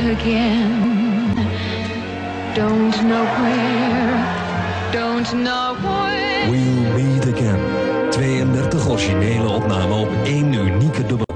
again. Don't know where, don't know where. We'll meet again. 32 originele opnamen op één unieke dubbel.